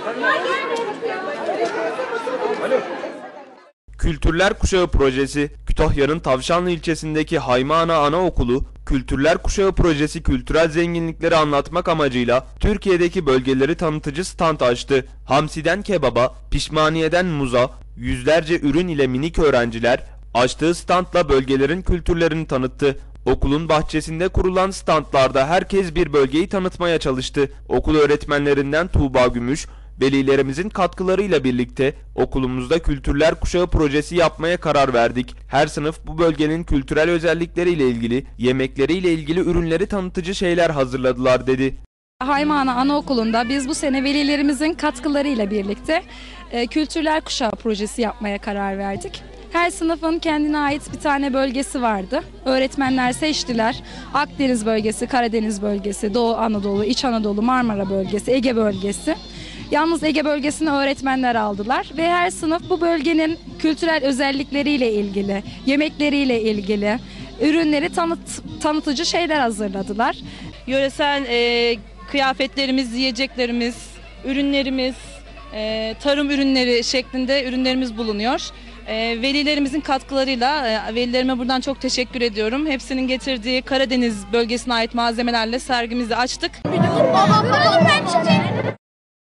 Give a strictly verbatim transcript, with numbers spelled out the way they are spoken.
Kültürler Kuşağı projesi, Kütahya'nın Tavşanlı ilçesindeki Haymana Anaokulu, Kültürler Kuşağı projesi kültürel zenginlikleri anlatmak amacıyla Türkiye'deki bölgeleri tanıtıcı stand açtı. Hamsiden kebaba, pişmaniyeden muza, yüzlerce ürün ile minik öğrenciler açtığı standla bölgelerin kültürlerini tanıttı. Okulun bahçesinde kurulan standlarda herkes bir bölgeyi tanıtmaya çalıştı. Okul öğretmenlerinden Tuğba Gümüş, velilerimizin katkılarıyla birlikte okulumuzda Kültürler Kuşağı projesi yapmaya karar verdik. Her sınıf bu bölgenin kültürel özellikleriyle ilgili, yemekleriyle ilgili ürünleri tanıtıcı şeyler hazırladılar dedi. Haymana Anaokulu'nda biz bu sene velilerimizin katkılarıyla birlikte e, Kültürler Kuşağı projesi yapmaya karar verdik. Her sınıfın kendine ait bir tane bölgesi vardı. Öğretmenler seçtiler. Akdeniz bölgesi, Karadeniz bölgesi, Doğu Anadolu, İç Anadolu, Marmara bölgesi, Ege bölgesi. Yalnız Ege bölgesine öğretmenler aldılar ve her sınıf bu bölgenin kültürel özellikleriyle ilgili, yemekleriyle ilgili ürünleri tanıt, tanıtıcı şeyler hazırladılar. Yöresel e, kıyafetlerimiz, yiyeceklerimiz, ürünlerimiz, e, tarım ürünleri şeklinde ürünlerimiz bulunuyor. E, velilerimizin katkılarıyla e, velilerime buradan çok teşekkür ediyorum. Hepsinin getirdiği Karadeniz bölgesine ait malzemelerle sergimizi açtık. Babam babam ben